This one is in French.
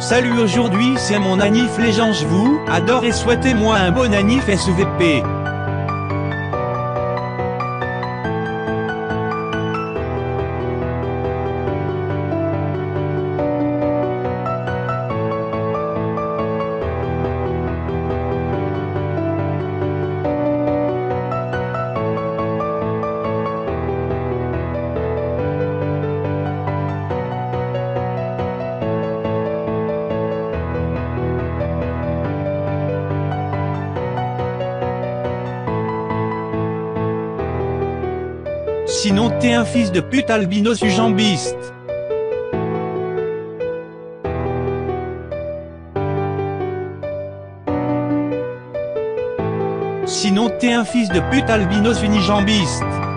Salut, aujourd'hui c'est mon anniv les gens, je vous adore et souhaitez-moi un bon anniv SVP. Sinon t'es un fils de pute albinos ujambiste. Sinon t'es un fils de pute albinos unijambiste.